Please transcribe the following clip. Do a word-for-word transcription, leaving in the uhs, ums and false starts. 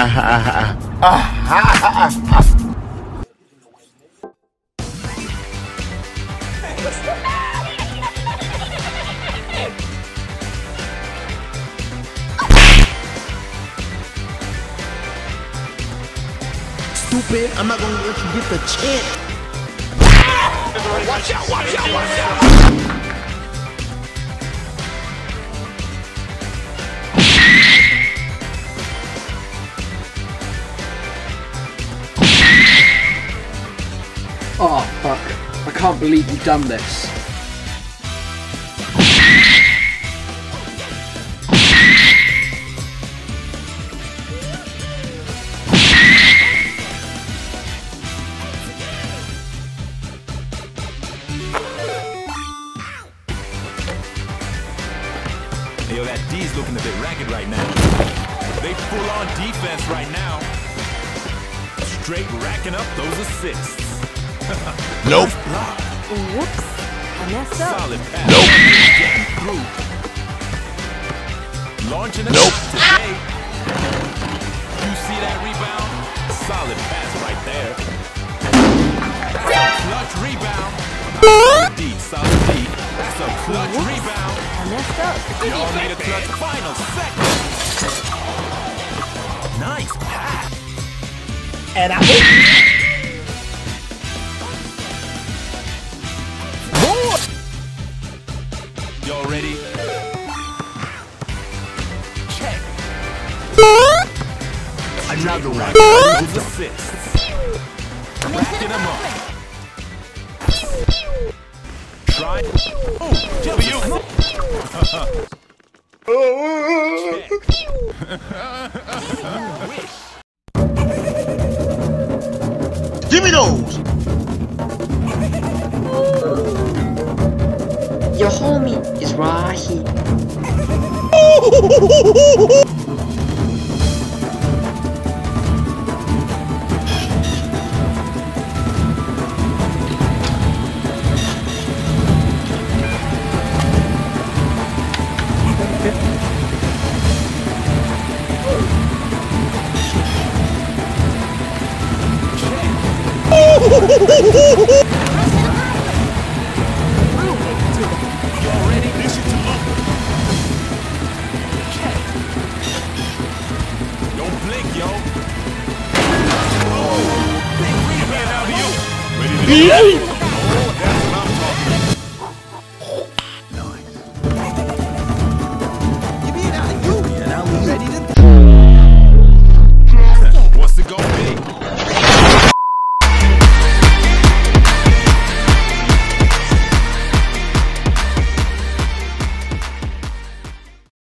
Stupid, I'm not gonna let you get the chance. Watch out, watch out, watch out! Oh fuck, I can't believe you've done this. Yo, that D's looking a bit ragged right now. They full on defense right now. Straight racking up those assists. Nope. Whoops. I messed up. Solid pass. Nope. Getting through. Launching it Nope. today. You see that rebound? Solid pass right there. Clutch rebound. Solid D, solid D. That's a clutch Whoops. rebound. I messed up. Y'all need a clutch final second. Nice pass. And I Y'all ready? Check. another one. Those assists. Racking them up. Try. Oh, W. Give me those. Your homie is right here. Y'all ready? Mission to look. Check. Don't blink, yo. Oh, big rebound out of you. Ready to go?